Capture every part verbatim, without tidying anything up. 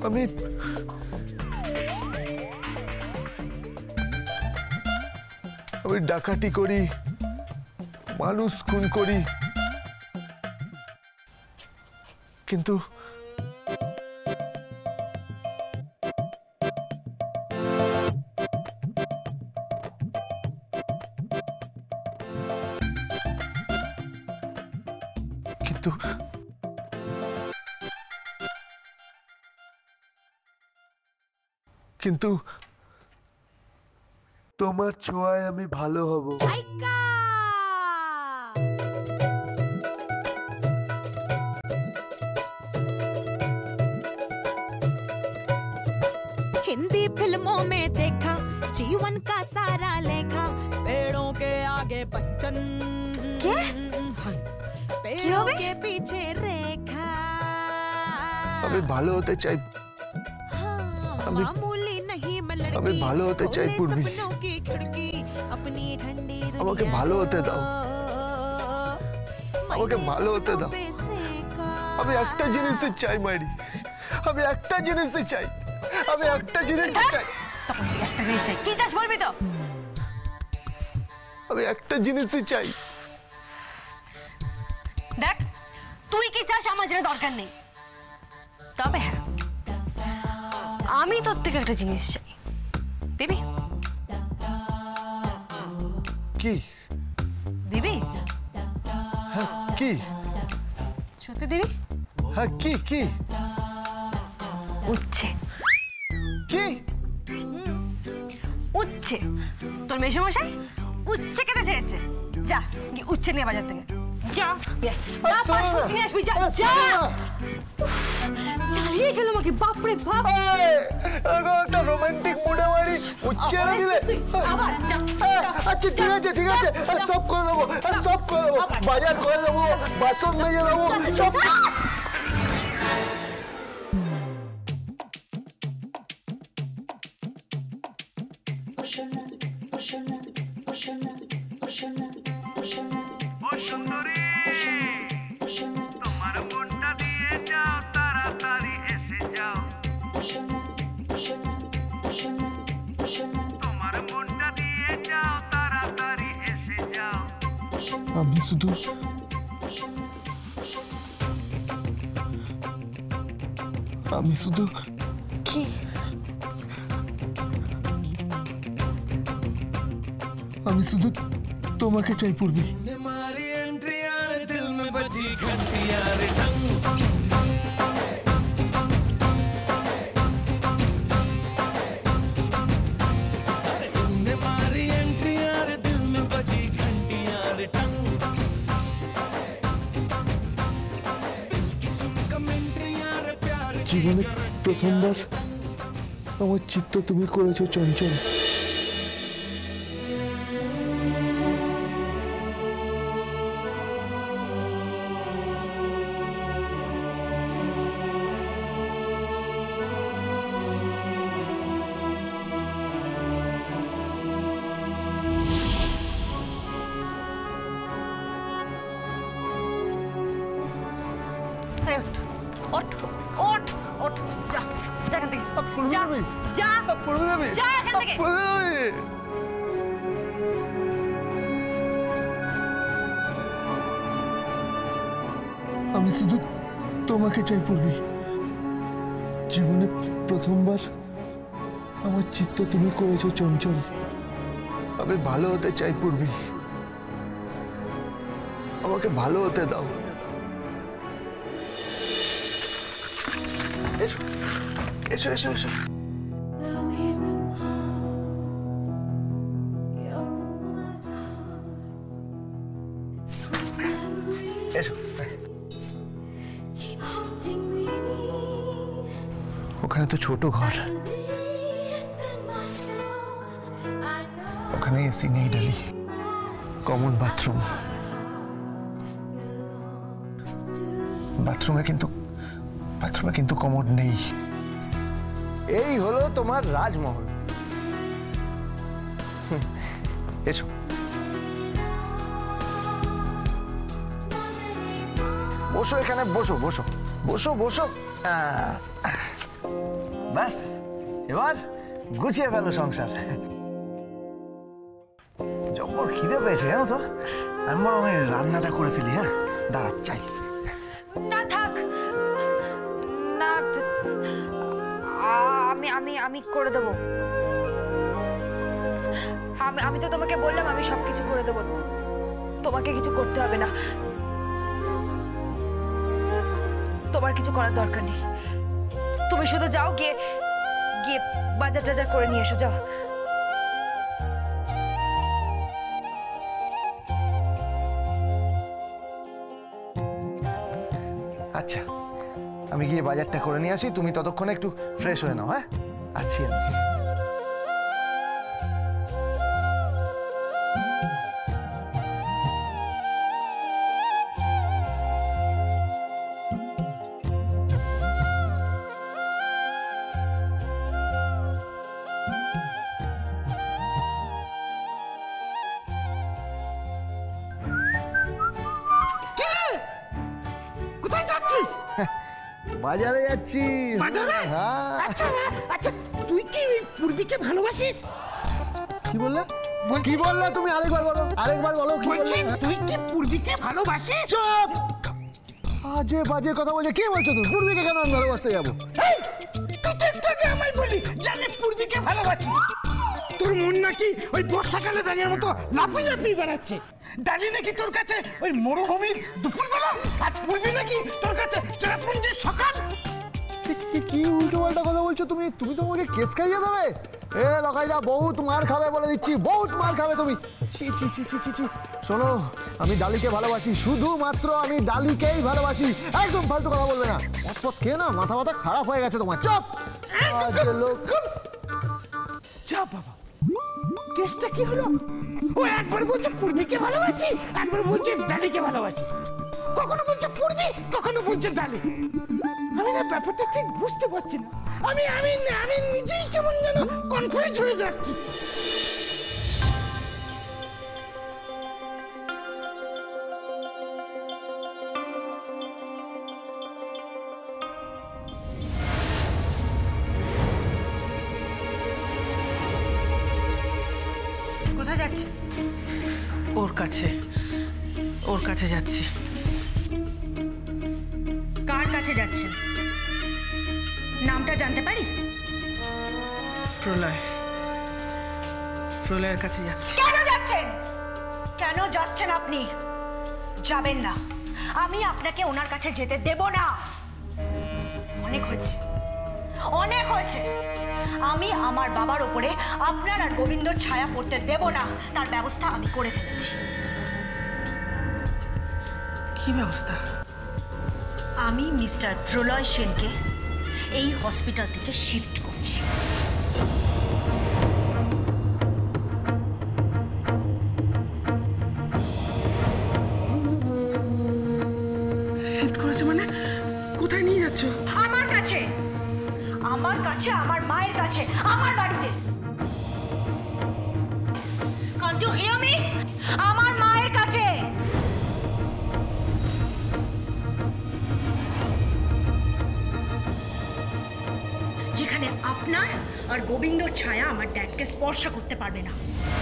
আমি আমি ডাকাতি করি, মানুষ খুন করি, কিন্তু কিন্তু কিন্তু তোমার ছোঁয়ায় আমি ভালো হব। हिंदी फिल्मों में देखा जीवन का सारा लेखा, पेड़ों के आगे बच्चन, क्या पेड़ों के पीछे रेखा। আমি ভালো হতে চাই, আমি मामूली नहीं मैं लड़की, আমি ভালো হতে চাই পূর্বী, सपनों की खिड़की अपनी ठंडी আমাকে ভালো হতে দাও, আমাকে ভালো হতে দাও। আমি একটা জিনিসই চাই মাইরি, আমি একটা জিনিসই চাই, আমি একটা জিনিসই চাই। তখন তুই একটা জিনিস চাই, কি চাস বলবি তো? আমি একটা জিনিসই চাই। দেখ তুই কি চাস আমার জানা দরকার নেই, তবে হ্যাঁ আমি তোর থেকে একটা জিনিস চাই, দিবি? কি দিবি? হ্যাঁ কি? সত্যি দিবি? হ্যাঁ কি কি? উচ্ছে। কি উচ্ছে? তোর মেসোমশাই উচ্ছে খেতে চেয়েছে, যা গিয়ে উচ্ছে নিয়ে বাজার থেকে যা, যা পাঁচশো নিয়ে আসবি, যা যা। চালিয়ে গেল আমাকে, বাপরে বাপ। একটা রোমান্টিক মুডে মারি উচ্ছে এনে দিলে। আচ্ছা ঠিক আছে ঠিক আছে, সব করে দেবো, সব করে দেবো, বাজার করে দেবো, বাসন মেজে দেবো, সব। আমি শুধু আমি শুধু কি? আমি শুধু তোমাকে চাই পূর্বী। জীবনে প্রথমবার আমার চিত্ত তুমি করেছো চঞ্চল। ওঠ ওঠ ওঠ, যা যা এখান থেকে, যা যা যা এখান থেকে। আমি শুধু তোমাকে চাই পূর্বী। জীবনে প্রথমবার আমার চিত্ত তুমি করেছো চঞ্চল। আমি ভালো হতে চাই পূর্বী, আমাকে ভালো হতে দাও। এসো এসো এসো এসো। এসো। ওখানে তো ছোট ঘর, ওখানে এসি নেই ডালি, কমন বাথরুম। বাথরুমে কিন্তু বাথরুমে কিন্তু কমোড নেই। এই হলো তোমার রাজমহল। এসো। বসো এখানে, বসো বসো বসো বসো। ব্যাস এবার গুছিয়ে ফেলো সংসার। জব্বর খিদে পেয়েছে জানো তো, আমি বরং রান্নাটা করে ফেলি। হ্যাঁ দাঁড়া চাই। না থাক না, আমি আমি আমি করে দেবো। আমি আমি তো তোমাকে বললাম আমি সবকিছু করে দেবো, তোমাকে কিছু করতে হবে না, তোমার কিছু করার দরকার নেই। তুমি শুধু যাও, গিয়ে গিয়ে বাজার টাজার করে নিয়ে এসো, যাও। আচ্ছা আমি গিয়ে বাজারটা করে নিয়ে আসি, তুমি ততক্ষণে একটু ফ্রেশ হয়ে নাও। হ্যাঁ আছি আমি। বাজারে যাচ্ছি। বাজারে? হ্যাঁ। আচ্ছা আচ্ছা, তুই কি পূর্বীকে ভালোবাসিস? কি বললে কি বললে তুমি? আরেকবার বলো, আরেকবার বলো কি বলছি বললে? তুই কি পূর্বীকে ভালোবাসিস? চুপ! আজে বাজে কথা বলছে। কি বলছো তুমি? পূর্বীকে কেন আমি ভালোবাসতে যাবো? এই, তুই তো একটু আগে আমায় বললি যে আমি পূর্বীকে ভালোবাসি। তোর মন নাকি ওই বর্ষাকালে ব্যাঙের মতো লাফিয়ে লাফিয়ে বেড়াচ্ছে। ডালি নাকি তোর কাছে ওই মরুভূমির দুপুরবেলা, আজ পূর্বী নাকি তোর কাছে চেরাপুঞ্জির সকাল। কি উল্টো পাল্টা কথা বলছো তুমি? তুমি তো আমাকে কেস খাইয়ে দেবে। এ লকাইদা বহুত মার খাবে বলে দিচ্ছি, বহুত মার খাবে তুমি। ছি ছি ছি ছি ছি ছি। শোনো আমি ডালিকে ভালোবাসি, শুধুমাত্র আমি ডালিকেই ভালোবাসি। একদম ফালতু কথা বলবে না। পথ কে না মাথা মাথা খারাপ হয়ে গেছে তোমার। চুপ! আজে লোক। যা বাবা, কেসটা কি হলো? ও একবার বলছে পূর্বীকে ভালোবাসি, একবার বলছে ডালিকে ভালোবাসি। কখনো বলছে পূর্বী, কখনো বলছে ডালি। আমি না ব্যাপারটা ঠিক বুঝতে পারছি না। আমি আমি আমি নিজেই কেমন যেন কনফিউজ হয়ে যাচ্ছি। কোথায় যাচ্ছে? ওর কাছে, ওর কাছে যাচ্ছি। কার কাছে যাচ্ছেন? নামটা জানতে পারি? প্রলয়, প্রলয়ের কাছে যাচ্ছি। কেন যাচ্ছেন? কেন যাচ্ছেন আপনি? যাবেন না, আমি আপনাকে ওনার কাছে যেতে দেব না। অনেক হয়েছে, অনেক হয়েছে। আমি আমার বাবার উপরে আপনার আর গোবিন্দর ছায়া পড়তে দেব না। তার ব্যবস্থা আমি করে ফেলেছি। কি ব্যবস্থা? আমি মিস্টার প্রলয় সেনকে এই হসপিটাল থেকে শিফট করছি। শিফট করেছে মানে? কোথায় নিয়ে যাচ্ছ? আমার কাছে, আমার কাছে, আমার মায়ের কাছে, আমার বাড়িতে। Can't you hear me? আমার মায়ের কাছে। যেখানে আপনার আর গোবিন্দর ছায়া আমার ড্যাডকে স্পর্শ করতে পারবে না,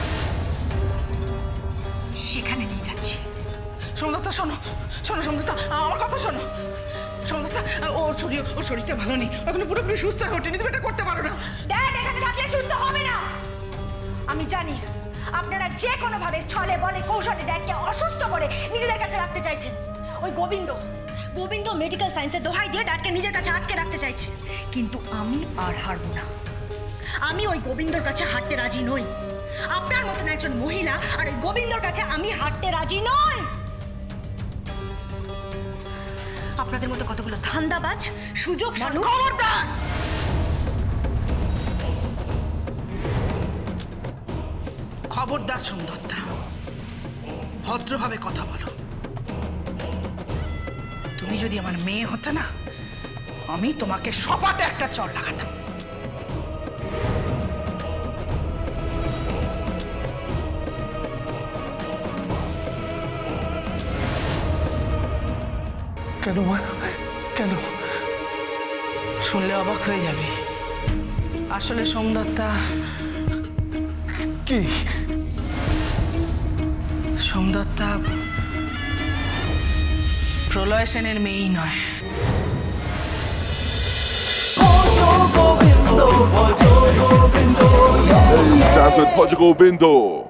সেখানে নিয়ে যাচ্ছি। সমদত্তা শোনো, শোনো সমদত্তা, আমার কথা শোনো। সমদত্তা, ওর শরীর, ওর শরীরটা ভালো নেই, এখন পুরোপুরি সুস্থ হয়ে ওঠেনি, তুমি এটা করতে পারো না। ড্যাড এখানে থাকলে সুস্থ হবে না। আমি জানি আপনারা যে কোনো ভাবে ছলে বলে কৌশলে ড্যাডকে অসুস্থ করে নিজেদের কাছে রাখতে চাইছেন। ওই গোবিন্দ, গোবিন্দ মেডিকেল সায়েন্সের দোহাই দিয়ে ড্যাডকে নিজের কাছে আটকে রাখতে চাইছে, কিন্তু আমি আর হারবো না। আমি ওই গোবিন্দর কাছে হাঁটতে রাজি নই। আপনার মতন একজন মহিলা আর ওই গোবিন্দর কাছে আমি হাঁটতে রাজি নই। আপনাদের মতো কতগুলো ধান্দাবাজ, সুযোগ খবরদার। খবরদার সমদত্তা, ভদ্রভাবে কথা বলো। তুমি যদি আমার মেয়ে হতে না, আমি তোমাকে সপাতে একটা চড় লাগাতাম। কেন মা? কেন? শুনলে অবাক হয়ে যাবে। আসলে সোমদত্তা কি সোমদত্তা প্রলয় সেনের মেয়েই নয়। Hey, Taz with Portugal Bindo.